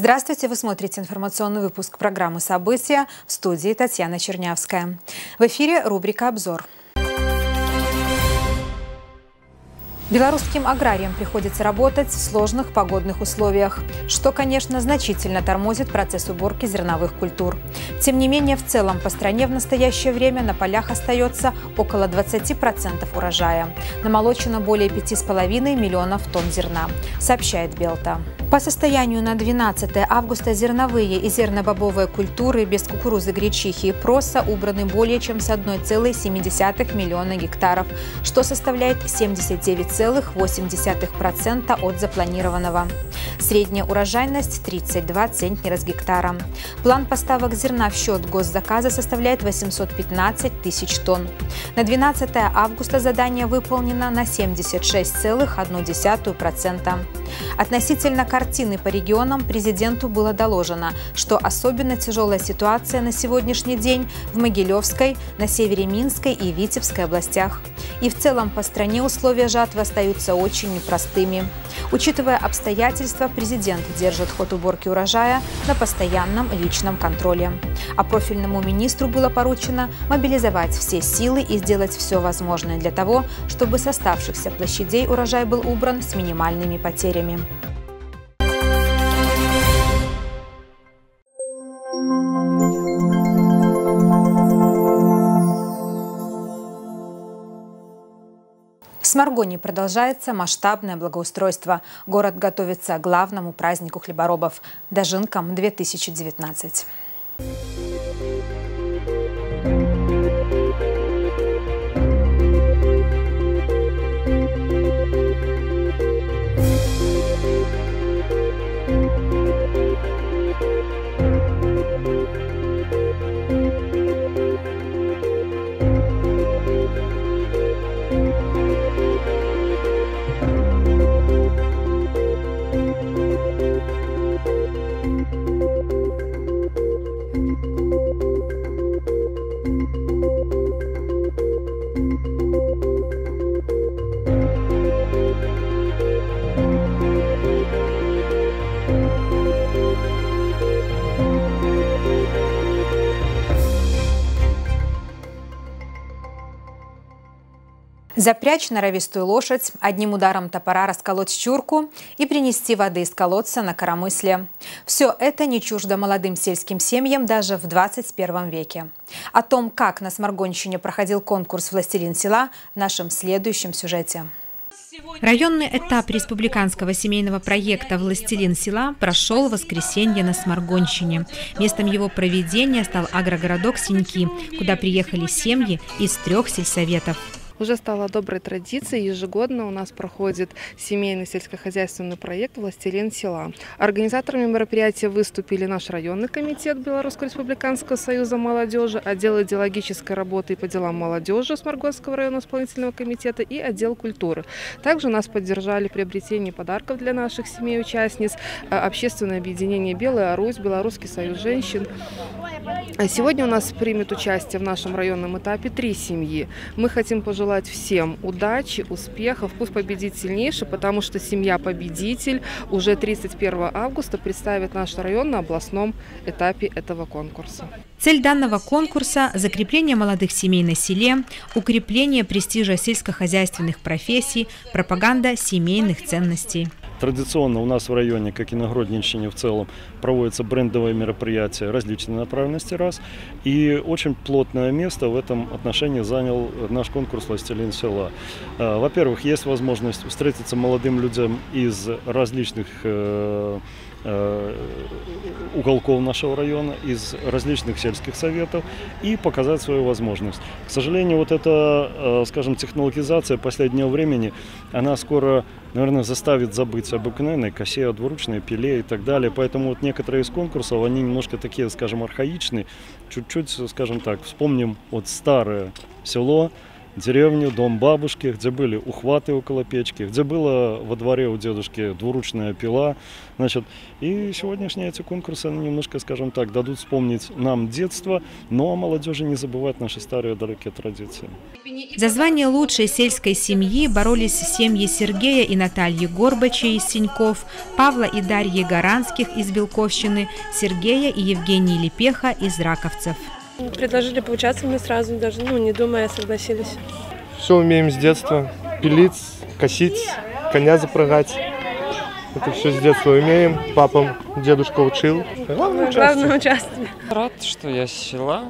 Здравствуйте! Вы смотрите информационный выпуск программы «События», в студии Татьяна Чернявская. В эфире рубрика «Обзор». Белорусским аграриям приходится работать в сложных погодных условиях, что, конечно, значительно тормозит процесс уборки зерновых культур. Тем не менее, в целом по стране в настоящее время на полях остается около 20% урожая. Намолочено более 5,5 миллионов тонн зерна, сообщает Белта. По состоянию на 12 августа зерновые и зернобобовые культуры без кукурузы, гречихи и проса убраны более чем с 1,7 миллиона гектаров, что составляет 79,8% от запланированного. Средняя урожайность – 32 центнера с гектара. План поставок зерна в счет госзаказа составляет 815 тысяч тонн. На 12 августа задание выполнено на 76,1%. Относительно картины по регионам президенту было доложено, что особенно тяжелая ситуация на сегодняшний день в Могилевской, на севере Минской и Витебской областях. И в целом по стране условия жатвы остаются очень непростыми. Учитывая обстоятельства, президент держит ход уборки урожая на постоянном личном контроле. А профильному министру было поручено мобилизовать все силы и сделать все возможное для того, чтобы с оставшихся площадей урожай был убран с минимальными потерями. В Сморгоне продолжается масштабное благоустройство. Город готовится к главному празднику хлеборобов – Дожинкам 2019. Запрячь норовистую лошадь, одним ударом топора расколоть чурку и принести воды из колодца на коромысле. Все это не чуждо молодым сельским семьям даже в 21 веке. О том, как на Сморгонщине проходил конкурс «Властелин села», в нашем следующем сюжете. Районный этап республиканского семейного проекта «Властелин села» прошел в воскресенье на Сморгонщине. Местом его проведения стал агрогородок Синьки, куда приехали семьи из 3 сельсоветов. Уже стала доброй традицией. Ежегодно у нас проходит семейный сельскохозяйственный проект «Властелин села». Организаторами мероприятия выступили наш районный комитет Белорусского республиканского союза молодежи, отдел идеологической работы и по делам молодежи Сморгонского районного исполнительного комитета и отдел культуры. Также нас поддержали приобретение подарков для наших семей-участниц, общественное объединение «Белая Русь», Белорусский союз женщин. Сегодня у нас примет участие в нашем районном этапе 3 семьи. Мы хотим пожелать всем удачи, успехов, пусть победит сильнейший, потому что семья-победитель уже 31 августа представит наш район на областном этапе этого конкурса. Цель данного конкурса – закрепление молодых семей на селе, укрепление престижа сельскохозяйственных профессий, пропаганда семейных ценностей. Традиционно у нас в районе, как и на Гродненщине в целом, проводятся брендовые мероприятия различной направленности раз. И очень плотное место в этом отношении занял наш конкурс «Властелин села». Во-первых, есть возможность встретиться молодым людям из различных уголков нашего района, из различных сельских советов и показать свою возможность. К сожалению, вот эта, скажем, технологизация последнего времени, она скоро, наверное, заставит забыть об обыкновенной косе, двуручной пиле и так далее. Поэтому вот некоторые из конкурсов, они немножко такие, скажем, архаичные. Чуть-чуть, скажем так, вспомним вот старое село, деревню, дом бабушки, где были ухваты около печки, где была во дворе у дедушки двуручная пила. Значит, и сегодняшние эти конкурсы, они немножко, скажем так, дадут вспомнить нам детство, но молодежи не забывать наши старые далекие традиции. За звание лучшей сельской семьи боролись семьи Сергея и Натальи Горбачей из Синьков, Павла и Дарьи Гаранских из Белковщины, Сергея и Евгении Лепеха из Раковцев. Предложили поучаствовать, мы сразу даже, не думая, согласились. Все умеем с детства. Пилить, косить, коня запрягать. Это все с детства умеем. Папа, дедушка учил. Главное участие. Рад, что я с села.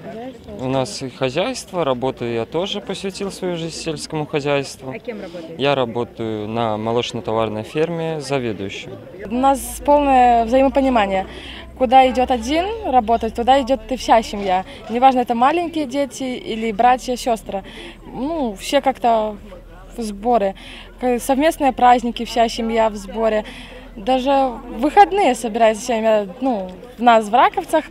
У нас и хозяйство, работаю я тоже посвятил свою жизнь сельскому хозяйству. А кем работаете? Я работаю на молочно-товарной ферме заведующим. У нас полное взаимопонимание. Куда идет один работать, туда идет и вся семья. Неважно, это маленькие дети или братья, сестры. Все как-то в сборе. Совместные праздники, вся семья в сборе. Даже в выходные собирается семья, у нас в Раковцах.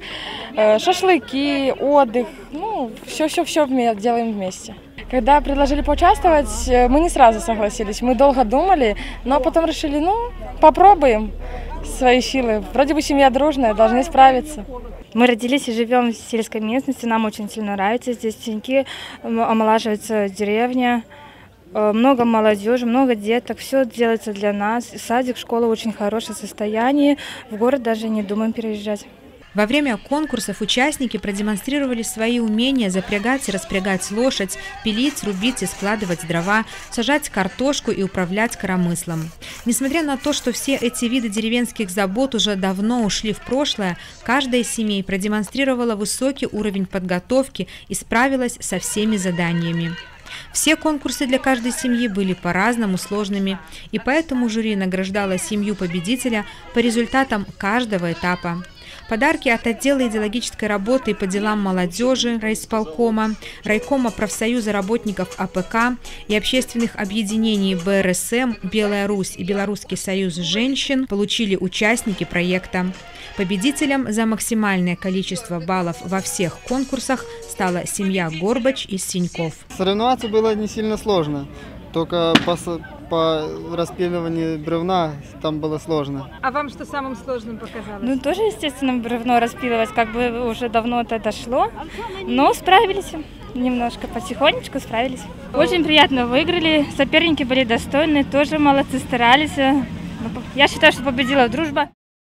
Шашлыки, отдых, все делаем вместе. Когда предложили поучаствовать, мы не сразу согласились. Мы долго думали, но потом решили, попробуем свои силы. Вроде бы семья дружная, должны справиться. Мы родились и живем в сельской местности, нам очень сильно нравится. Здесь Синьки, омолаживается деревня, много молодежи, много деток, все делается для нас. Садик, школа в очень хорошем состоянии, в город даже не думаем переезжать. Во время конкурсов участники продемонстрировали свои умения запрягать и распрягать лошадь, пилить, рубить и складывать дрова, сажать картошку и управлять коромыслом. Несмотря на то, что все эти виды деревенских забот уже давно ушли в прошлое, каждая из семей продемонстрировала высокий уровень подготовки и справилась со всеми заданиями. Все конкурсы для каждой семьи были по-разному сложными, и поэтому жюри награждало семью победителя по результатам каждого этапа. Подарки от отдела идеологической работы и по делам молодежи райисполкома, райкома профсоюза работников АПК и общественных объединений БРСМ «Белая Русь» и Белорусский союз женщин получили участники проекта. Победителем за максимальное количество баллов во всех конкурсах стала семья Горбач из Синьков. Соревноваться было не сильно сложно, только по распиливанию бревна там было сложно. А вам что самым сложным показалось? Тоже, естественно, бревно распилывать, уже давно это дошло, но справились. Немножко потихонечку справились. Очень приятно выиграли, соперники были достойны, тоже молодцы, старались. Я считаю, что победила дружба.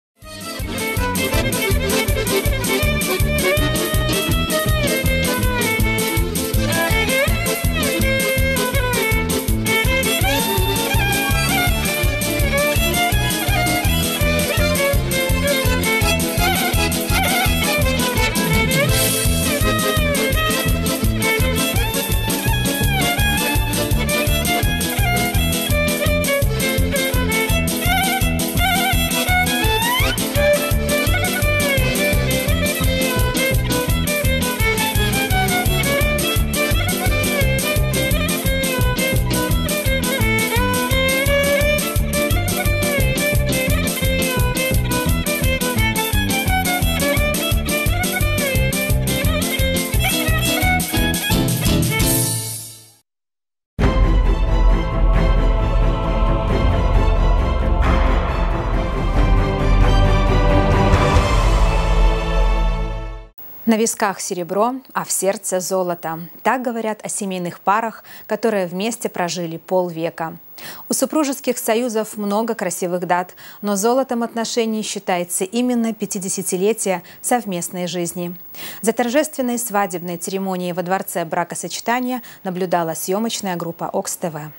На висках серебро, а в сердце золото. Так говорят о семейных парах, которые вместе прожили полвека. У супружеских союзов много красивых дат, но золотом отношений считается именно 50-летие совместной жизни. За торжественной свадебной церемонией во дворце бракосочетания наблюдала съемочная группа ОКС-ТВ.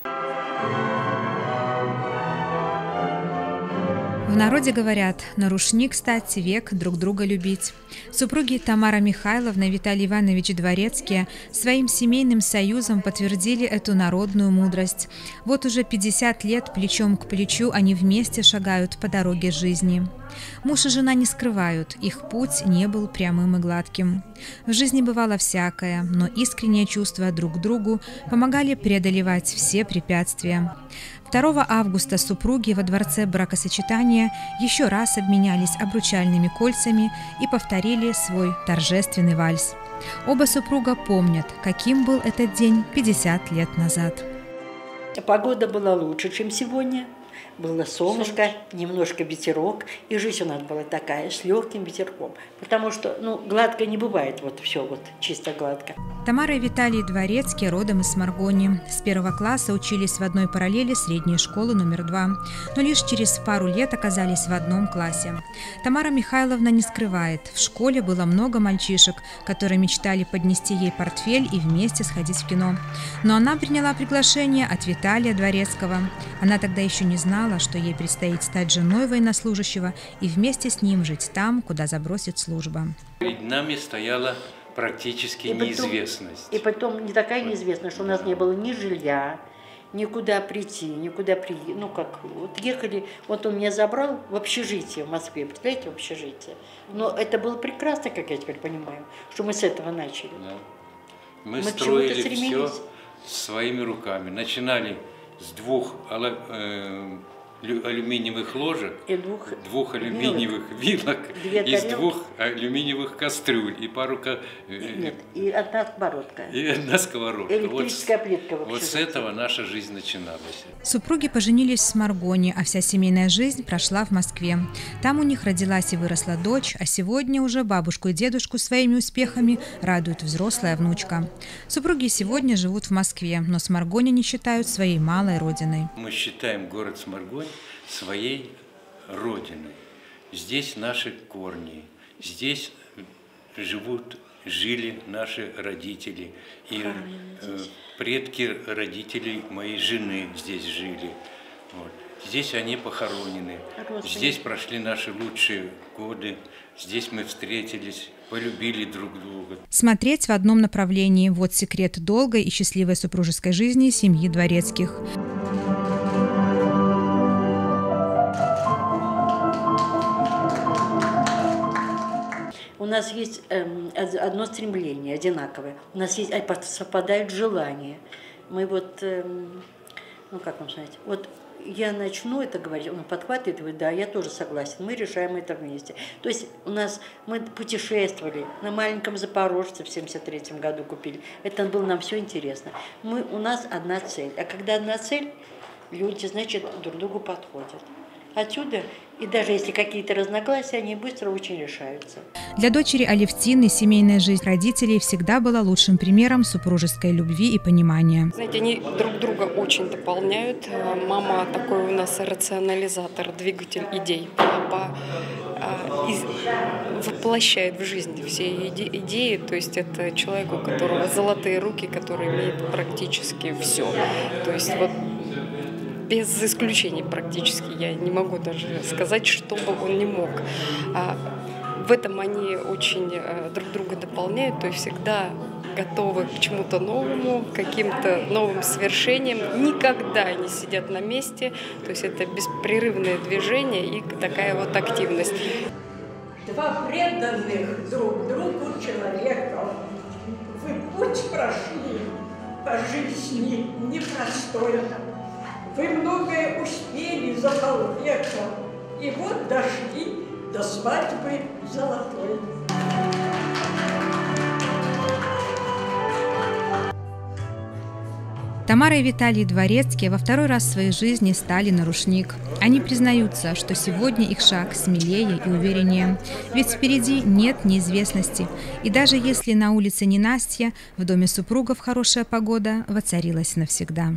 В народе говорят: на рушник стать, век друг друга любить. Супруги Тамара Михайловна и Виталий Иванович Дворецкие своим семейным союзом подтвердили эту народную мудрость. Вот уже 50 лет плечом к плечу они вместе шагают по дороге жизни. Муж и жена не скрывают, их путь не был прямым и гладким. В жизни бывало всякое, но искреннее чувство друг к другу помогали преодолевать все препятствия. 2 августа супруги во дворце бракосочетания еще раз обменялись обручальными кольцами и повторили свой торжественный вальс. Оба супруга помнят, каким был этот день 50 лет назад. Погода была лучше, чем сегодня. Было солнышко, немножко ветерок, и жизнь у нас была такая, с легким ветерком. Потому что, гладко не бывает, вот все вот чисто гладко. Тамара и Виталий Дворецкие родом из Сморгони. С 1 класса учились в одной параллели средней школы номер 2, но лишь через пару лет оказались в одном классе. Тамара Михайловна не скрывает, в школе было много мальчишек, которые мечтали поднести ей портфель и вместе сходить в кино. Но она приняла приглашение от Виталия Дворецкого. Она тогда еще не знала, что ей предстоит стать женой военнослужащего и вместе с ним жить там, куда забросит служба. Перед нами стояла практически неизвестность. И потом не такая неизвестность, что у нас не было ни жилья, никуда прийти, никуда приехать. Вот ехали, вот он меня забрал в общежитие в Москве, представляете, в общежитие. Но это было прекрасно, как я теперь понимаю, что мы с этого начали. Да. Мы строили все своими руками. Начинали с 2 алюминиевых ложек, и 2 алюминиевых вилок, из 2 алюминиевых кастрюль и пару... Нет, и одна сковородка. И одна сковородка. Электрическая плитка. Вот с этого наша жизнь начиналась. Супруги поженились в Сморгоне, а вся семейная жизнь прошла в Москве. Там у них родилась и выросла дочь, а сегодня уже бабушку и дедушку своими успехами радует взрослая внучка. Супруги сегодня живут в Москве, но Сморгонь они считают своей малой родиной. Мы считаем город Сморгонь своей родиной. Здесь наши корни, здесь жили наши родители, и предки родителей моей жены здесь жили. Вот. Здесь они похоронены, здесь прошли наши лучшие годы, здесь мы встретились, полюбили друг друга. Смотреть в одном направлении – вот секрет долгой и счастливой супружеской жизни семьи Дворецких. У нас есть одно стремление одинаковое. У нас есть совпадают желания. Мы как вам сказать, вот я начну это говорить, он подхватывает, говорит, да, я тоже согласен, мы решаем это вместе. То есть мы путешествовали, на маленьком Запорожце в 1973 году купили. Это было нам все интересно. У нас одна цель. А когда одна цель, люди, значит, друг другу подходят. Отсюда, и даже если какие-то разногласия, они быстро очень решаются. Для дочери Алевтины семейная жизнь родителей всегда была лучшим примером супружеской любви и понимания. Знаете, они друг друга очень дополняют. Мама такой у нас рационализатор, двигатель идей. Папа воплощает в жизнь все идеи. То есть это человек, у которого золотые руки, который имеет практически все. То есть вот без исключений практически. Я не могу даже сказать, что бы он не мог. В этом они очень друг друга дополняют, то есть всегда готовы к чему-то новому, к каким-то новым свершениям. Никогда не сидят на месте, то есть это беспрерывное движение и такая вот активность. Два преданных друг другу человека. Вы путь прошли по жизни непростой. Вы многое успели за полвека, и вот дошли до свадьбы золотой. Тамара и Виталий Дворецкие во второй раз в своей жизни стали на рушник. Они признаются, что сегодня их шаг смелее и увереннее. Ведь впереди нет неизвестности. И даже если на улице ненастье, в доме супругов хорошая погода воцарилась навсегда.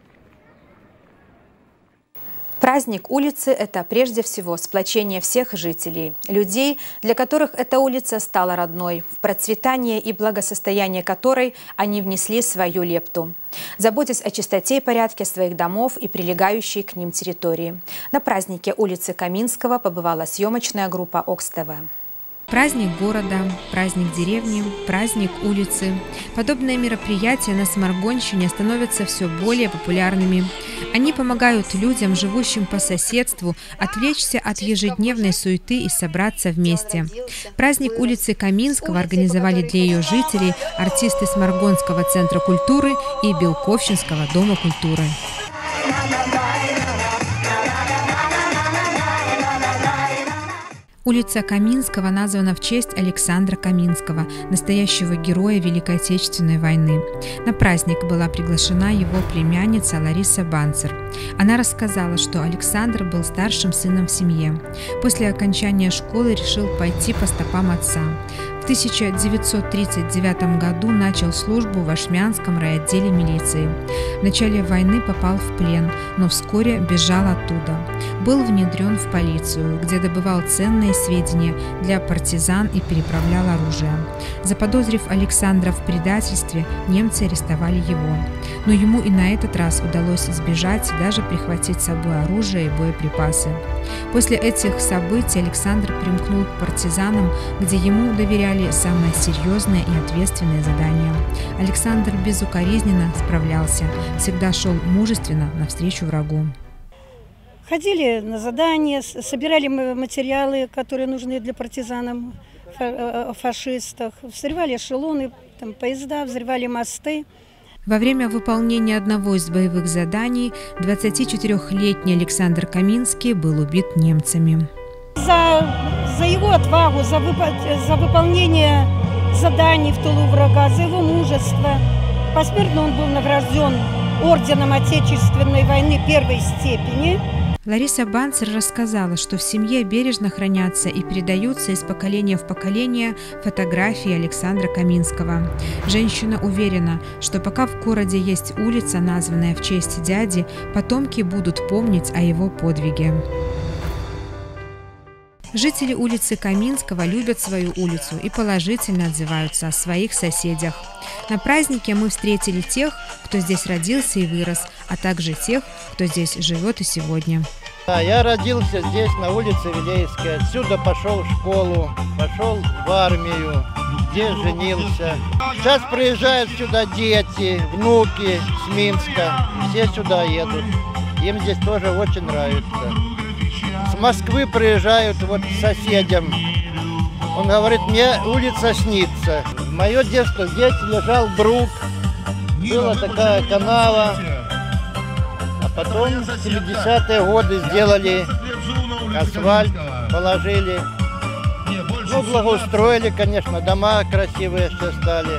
Праздник улицы – это прежде всего сплочение всех жителей, людей, для которых эта улица стала родной, в процветание и благосостояние которой они внесли свою лепту, заботясь о чистоте и порядке своих домов и прилегающей к ним территории. На празднике улицы Каминского побывала съемочная группа ОКС-ТВ. Праздник города, праздник деревни, праздник улицы. Подобные мероприятия на Сморгонщине становятся все более популярными. Они помогают людям, живущим по соседству, отвлечься от ежедневной суеты и собраться вместе. Праздник улицы Каминского организовали для ее жителей артисты Сморгонского центра культуры и Белковщинского дома культуры. Улица Каминского названа в честь Александра Каминского, настоящего героя Великой Отечественной войны. На праздник была приглашена его племянница Лариса Банцер. Она рассказала, что Александр был старшим сыном в семье. После окончания школы решил пойти по стопам отца. В 1939 году начал службу в Ашмянском райотделе милиции. В начале войны попал в плен, но вскоре бежал оттуда. Был внедрен в полицию, где добывал ценные сведения для партизан и переправлял оружие. Заподозрив Александра в предательстве, немцы арестовали его. Но ему и на этот раз удалось избежать и даже прихватить с собой оружие и боеприпасы. После этих событий Александр примкнул к партизанам, где ему доверяли самые серьезные и ответственные задания. Александр безукоризненно справлялся, всегда шел мужественно навстречу врагу. Ходили на задания, собирали материалы, которые нужны для партизанов, фашистов, взрывали эшелоны, поезда, взрывали мосты. Во время выполнения одного из боевых заданий 24-летний Александр Каминский был убит немцами. За его отвагу, за выполнение заданий в тылу врага, за его мужество. Посмертно он был награжден орденом Отечественной войны первой степени. Лариса Банцер рассказала, что в семье бережно хранятся и передаются из поколения в поколение фотографии Александра Каминского. Женщина уверена, что пока в городе есть улица, названная в честь дяди, потомки будут помнить о его подвиге. Жители улицы Каминского любят свою улицу и положительно отзываются о своих соседях. На празднике мы встретили тех, кто здесь родился и вырос, а также тех, кто здесь живет и сегодня. Да, я родился здесь, на улице Вилейской. Отсюда пошел в школу, пошел в армию, здесь женился. Сейчас приезжают сюда дети, внуки с Минска. Все сюда едут. Им здесь тоже очень нравится. С Москвы приезжают вот соседям. Он говорит, мне улица снится. В мое детство здесь лежал брук, была такая канава. А потом в 70-е годы сделали асфальт, положили. Ну, благоустроили, конечно, дома красивые все стали.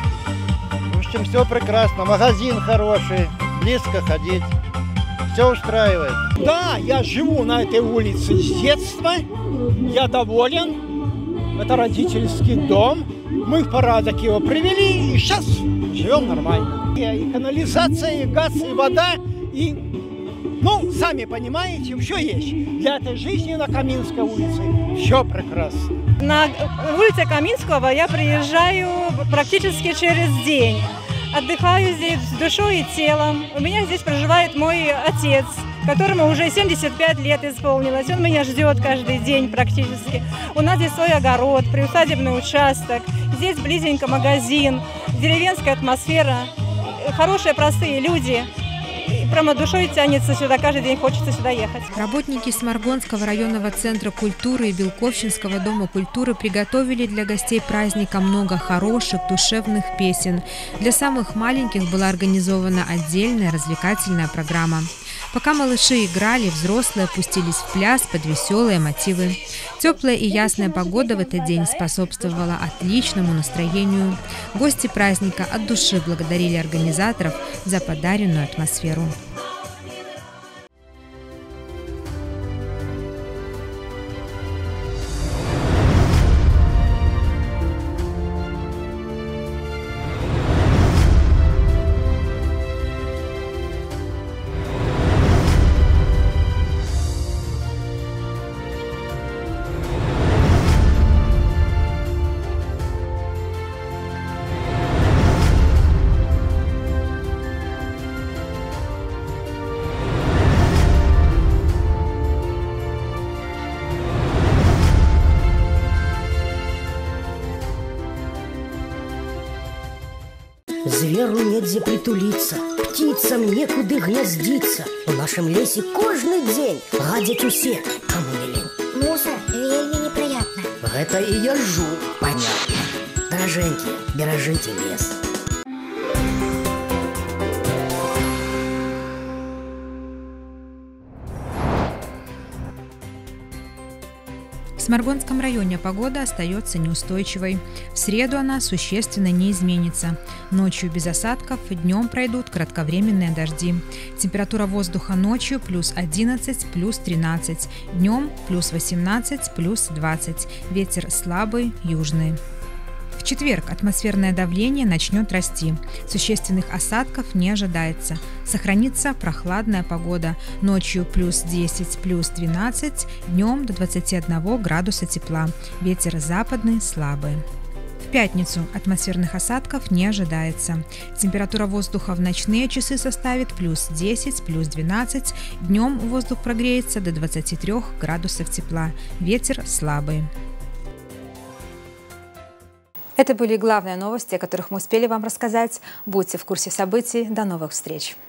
В общем, все прекрасно. Магазин хороший, близко ходить. Все устраивает. Да, я живу на этой улице с детства. Я доволен. Это родительский дом. Мы в порядок его привели, и сейчас живем нормально. И канализация, и газ, и вода, и, ну, сами понимаете, все есть. Для этой жизни на Каминской улице все прекрасно. На улице Каминского я приезжаю практически через день. Отдыхаю здесь с душой и телом. У меня здесь проживает мой отец, которому уже 75 лет исполнилось. Он меня ждет каждый день практически. У нас здесь свой огород, приусадебный участок. Здесь близенько магазин, деревенская атмосфера, хорошие, простые люди. Прямо душой тянется сюда, каждый день хочется сюда ехать. Работники Сморгонского районного центра культуры и Белковщинского дома культуры приготовили для гостей праздника много хороших, душевных песен. Для самых маленьких была организована отдельная развлекательная программа. Пока малыши играли, взрослые опустились в пляс под веселые мотивы. Теплая и ясная погода в этот день способствовала отличному настроению. Гости праздника от души благодарили организаторов за подаренную атмосферу. Зверу негде притулиться, птицам некуды гнездиться. В нашем лесе каждый день гадят усе, кому не лень. Мусор вельми неприятно. Это и ежу понятно. Дороженьки, бережите лес. В Сморгонском районе погода остается неустойчивой. В среду она существенно не изменится. Ночью без осадков, днем пройдут кратковременные дожди. Температура воздуха ночью плюс 11, плюс 13, днем плюс 18, плюс 20. Ветер слабый, южный. В четверг атмосферное давление начнет расти. Существенных осадков не ожидается. Сохранится прохладная погода. Ночью плюс 10, плюс 12, днем до 21 градуса тепла. Ветер западный, слабый. В пятницу атмосферных осадков не ожидается. Температура воздуха в ночные часы составит плюс 10, плюс 12. Днем воздух прогреется до 23 градусов тепла. Ветер слабый. Это были главные новости, о которых мы успели вам рассказать. Будьте в курсе событий. До новых встреч!